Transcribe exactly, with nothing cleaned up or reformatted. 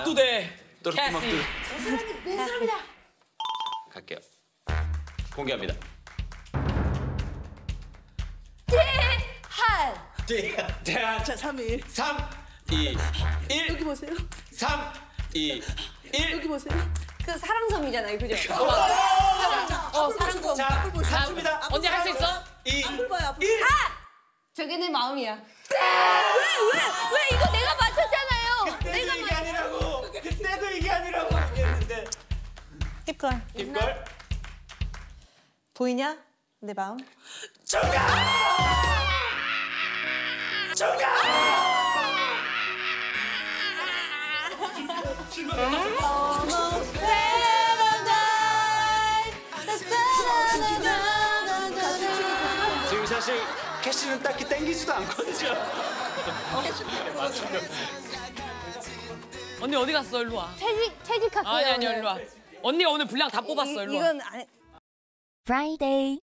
막두대. 또르프 막두. 저 사람이 내 사람이다. 갈게요. 공개합니다. 대한. 대한. 대한. 자, 삼 일. 삼, 이, 일. 여기 보세요. 삼, 이, 일. 여기 보세요. 그 사랑섬이잖아요, 그죠? 어, 사랑섬. 자, 앞을 보세요. 맞춥니다. 언니 할 수 있어? 이, 앞을 봐요, 앞을. 일. 저게 내 마음이야. 왜, 왜, 왜 이거 내가 맞췄잖아요. 그때도 내가 이게 아니라고. 그때도 이게 아니라고. 했는데. 힙걸. 힙걸. 보이냐? 내 마음. 정답! 정답! 지금 사실 캐시는 딱히 땡기지도 않거든요. 언니 어디 갔어? 일로 와. 퇴직 퇴직할게요. 아니 아니 오늘. 일로 와. 언니가 오늘 분량 다 뽑았어. 일로 와. 이건 아니. Friday.